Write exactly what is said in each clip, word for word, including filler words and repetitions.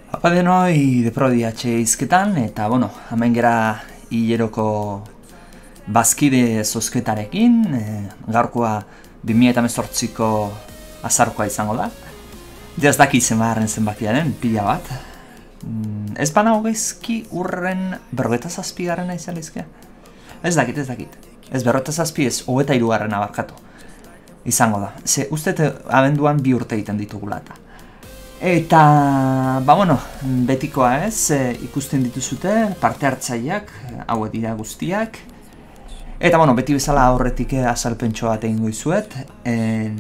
Apa denoi deprodiatxe izketan, eta bueno, hemen gera hileroko bazkide zozketarekin, e, gaurkoa bi mila hemezortziko azarkoa izango da. Ez dakit zenbagarren zenbakiaren, pila bat. Mm, ez bana hogeizki urren berrogeta zazpigarrena izan lizkea? Ez dakit, ez dakit. Ez berrogeta zazpi ez, hogeta hirugarrena barkatu. Izango da. Ze, uste abenduan bi urte egiten ditugula eta. Eta, ba bueno, betikoa ez, e, ikusten dituzute, parte hartzaileak, hauek dira guztiak. Eta, bueno, beti bezala aurretik azalpentso bat egingo izuet. E,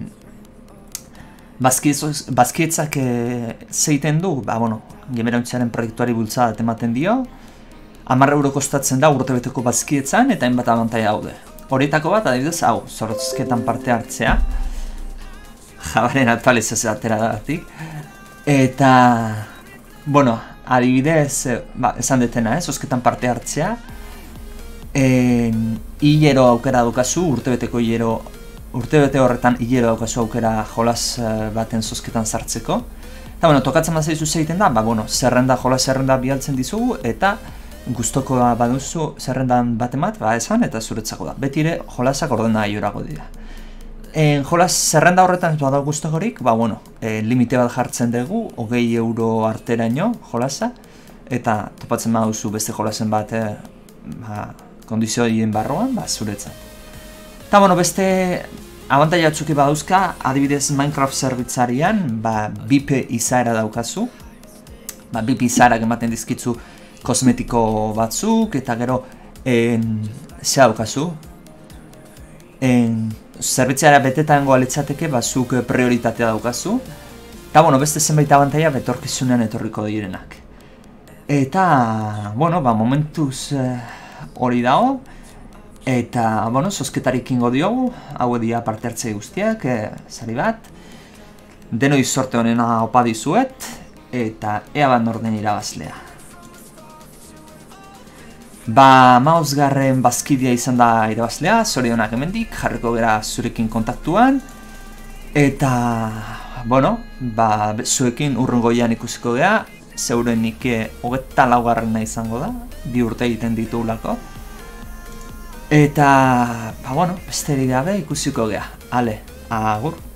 Bazkietzak e, zeiten du, ba, bueno, Gemerontziaren proiektuari bultzada ematen dio. Hamar euro kostatzen da urtebeteko bazkietzan eta hainbat abantaila daude. Horietako bat, adibidez, hau, zorrozketan parte hartzea. Jabaren aktualizazioa atera datik. Eta, bueno, adibidez, ba, esan detena, eh, zozketan parte hartzea. E, hilero aukera daukazu, urtebeteko hilero, urtebete horretan hilero daukazu aukera jolas baten zozketan sartzeko. Eta, bueno, tokatzen bat zaizu zeiten da, ba, bueno, zerrenda, jolas zerrenda bialtzen dizugu, eta gustokoa baduzu zerrendan batemat, ba, esan, eta zuretzako da. Betire, jolasak ordena aiorago dira. En jolas zerrenda horretan ez badau gustokorik, ba, bueno, e, limite bat jartzen dugu, hogei euro arteraino jolasa, eta topatzen baduzu beste jolasen bat, e, ba, kondizioen barroan, ba, zuretzat. Eta, bueno, beste abantaila batzuki badauzka, adibidez Minecraft zerbitzarian, ba, B I P izaera daukazu, ba, B I P izaerak ematen dizkitzu kosmetiko batzuk, eta gero, en, ze daukazu, en, zerbitziara betetango aletzateke, bazuk prioritatea daukazu. Eta, bueno, beste zenbait abantaila betorkizunean etorriko direnak. Eta, bueno, ba, momentuz hori eh, dago. Eta, bueno, zozketarik ingo diogu, hau edia parte hartzei guztiak, eh, zari bat. Denoi sorte honena opa dizuet, eta ea bat norden irabazlea. Ba, mauzgarren bazkidea izan da irabazlea, zorionak hemendik, jarriko gara zurekin kontaktuan. Eta, bueno, ba, zuekin urrungoian ikusiko gara, zeurenik hogeta laugarrena izango da, bi urte egiten ditugulako. Eta, ba, bueno, besterik gabe ikusiko gara. Ale, agur.